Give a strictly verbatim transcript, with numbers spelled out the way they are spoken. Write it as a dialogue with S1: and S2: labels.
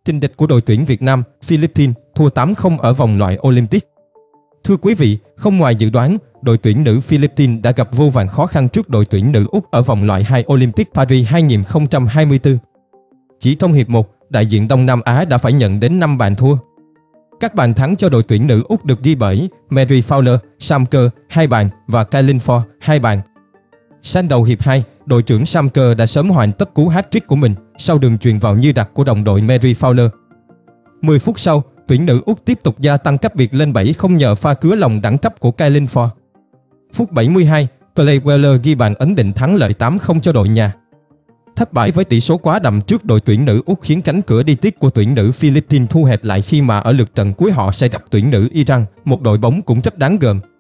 S1: Tình địch của đội tuyển Việt Nam, Philippines thua tám không ở vòng loại Olympic. Thưa quý vị, không ngoài dự đoán, đội tuyển nữ Philippines đã gặp vô vàn khó khăn trước đội tuyển nữ Úc ở vòng loại hai Olympic Paris hai không hai tư. Chỉ trong hiệp một, đại diện Đông Nam Á đã phải nhận đến năm bàn thua. Các bàn thắng cho đội tuyển nữ Úc được ghi bởi Mary Fowler, Sam Kerr hai bàn và Kailin Ford hai bàn. Sang đầu hiệp hai, đội trưởng Sam Kerr đã sớm hoàn tất cú hat-trick của mình sau đường chuyền vào như đặt của đồng đội Mary Fowler. mười phút sau, tuyển nữ Úc tiếp tục gia tăng cách biệt lên bảy không nhờ pha cứa lòng đẳng cấp của Kailin Ford. Phút bảy mươi hai, Clay Weller ghi bàn ấn định thắng lợi tám không cho đội nhà. Thất bại với tỷ số quá đậm trước đội tuyển nữ Úc khiến cánh cửa đi tiếp của tuyển nữ Philippines thu hẹp lại khi mà ở lượt trận cuối họ sẽ gặp tuyển nữ Iran, một đội bóng cũng rất đáng gờm.